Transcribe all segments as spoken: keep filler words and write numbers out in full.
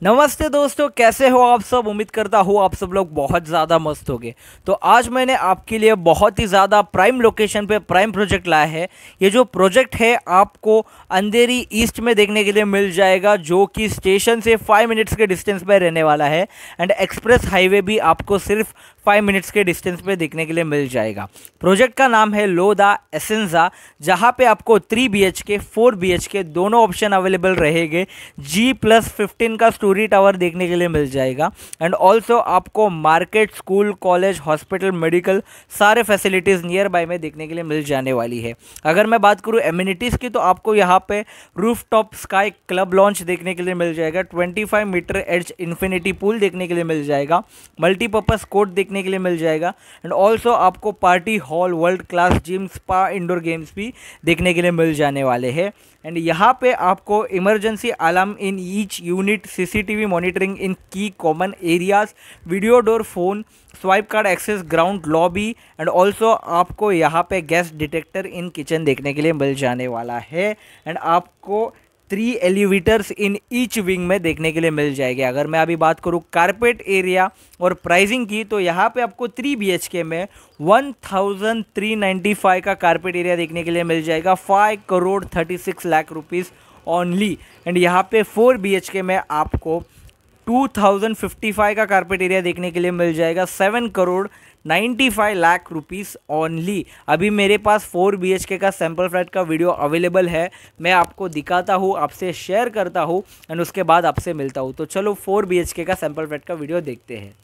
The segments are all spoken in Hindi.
नमस्ते दोस्तों, कैसे हो आप सब। उम्मीद करता हूँ आप सब लोग बहुत ज़्यादा मस्त होंगे। तो आज मैंने आपके लिए बहुत ही ज़्यादा प्राइम लोकेशन पे प्राइम प्रोजेक्ट लाया है। ये जो प्रोजेक्ट है आपको अंधेरी ईस्ट में देखने के लिए मिल जाएगा, जो कि स्टेशन से फाइव मिनट्स के डिस्टेंस पे रहने वाला है। एंड एक्सप्रेस हाईवे भी आपको सिर्फ फाइव मिनट्स के डिस्टेंस पे देखने के लिए मिल जाएगा। प्रोजेक्ट का नाम है लोदा एसेंजा, जहाँ पे आपको three B H K four B H K दोनों ऑप्शन अवेलेबल रहेंगे। जी प्लस फिफ्टीन का स्टोरी टावर देखने के लिए मिल जाएगा। एंड ऑल्सो आपको market, school, college, hospital, medical सारे फैसिलिटीज़ नियर बाय में देखने के लिए मिल जाने वाली है। अगर मैं बात करूँ एमिनिटीज़ की, तो आपको यहाँ पे rooftop sky club lounge देखने के लिए मिल जाएगा। Twenty five meter edge infinity pool देखने के लिए मिल जाएगा। मल्टीपर्पज़ कोर्ट देखने के लिए मिल जाएगा। एंड ऑल्सो आपको party hall, world class gym, spa, indoor games भी देखने के लिए मिल जाने वाले हैं। एंड यहाँ पे आपको emergency alarm in each unit, CCTV monitoring in की common areas, video door, phone swipe card access, ground lobby. And also आपको यहाँ पे गैस डिटेक्टर इन किचन देखने के लिए मिल जाने वाला है। एंड आपको three elevators in each wing में देखने के लिए मिल जाएंगे। अगर मैं अभी बात करूँ कारपेट एरिया और प्राइसिंग की, तो यहाँ पे आपको थ्री बी एच के में one thousand three ninety five का कारपेट एरिया देखने के लिए मिल जाएगा। Five crore thirty six lakh rupees only. And यहाँ पे फोर बी एच के में आपको टू थाउजेंड फिफ्टी फाइव का कारपेट एरिया देखने के लिए मिल जाएगा। Seven crore ninety five lakh rupees only. अभी मेरे पास फोर बी एच के का सैम्पल फ्लैट का वीडियो अवेलेबल है, मैं आपको दिखाता हूँ, आपसे शेयर करता हूँ एंड उसके बाद आपसे मिलता हूँ। तो चलो फोर बी एच के का सैम्पल फ्लैट का वीडियो देखते हैं।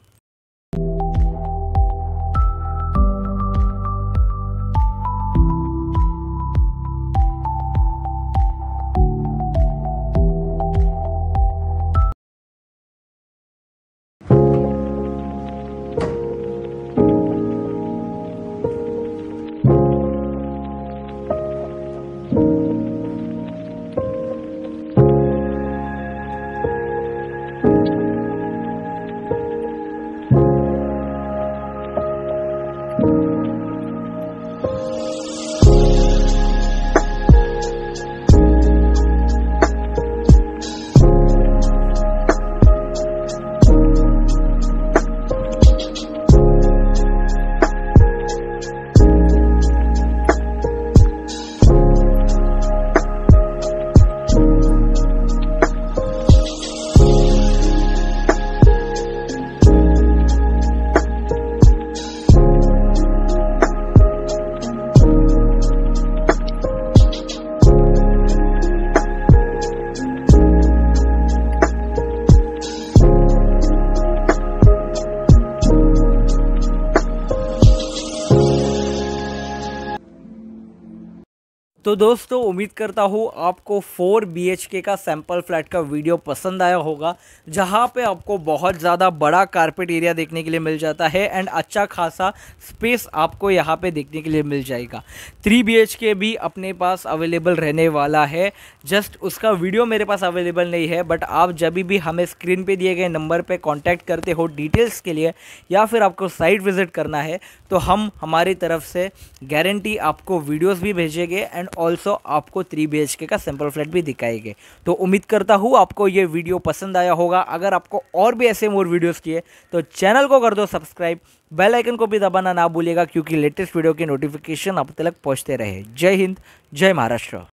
तो दोस्तों उम्मीद करता हूँ आपको फोर बी एच के का सैम्पल फ्लैट का वीडियो पसंद आया होगा, जहाँ पे आपको बहुत ज़्यादा बड़ा कारपेट एरिया देखने के लिए मिल जाता है एंड अच्छा खासा स्पेस आपको यहाँ पे देखने के लिए मिल जाएगा। थ्री बी एच के भी अपने पास अवेलेबल रहने वाला है, जस्ट उसका वीडियो मेरे पास अवेलेबल नहीं है। बट आप जब भी हमें स्क्रीन पे दिए गए नंबर पे कांटेक्ट करते हो डिटेल्स के लिए, या फिर आपको साइट विज़िट करना है, तो हम हमारी तरफ से गारंटी आपको वीडियोज़ भी भेजेंगे एंड ऑल्सो आपको थ्री बी एच के का सैम्पल फ्लैट भी दिखाएंगे। तो उम्मीद करता हूँ आपको ये वीडियो पसंद आया होगा। अगर आपको और भी ऐसे मोर वीडियोस चाहिए तो चैनल को कर दो सब्सक्राइब, बेल आइकन को भी दबाना ना भूलिएगा, क्योंकि लेटेस्ट वीडियो के नोटिफिकेशन आप तक पहुँचते रहे। जय हिंद, जय महाराष्ट्र।